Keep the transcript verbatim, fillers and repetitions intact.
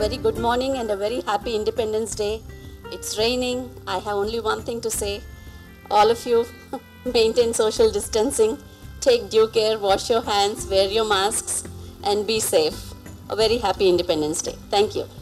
very good morning and a very happy Independence Day. It's raining. I have only one thing to say. All of you, maintain social distancing, take due care, wash your hands, wear your masks, and be safe. A very happy Independence Day. Thank you.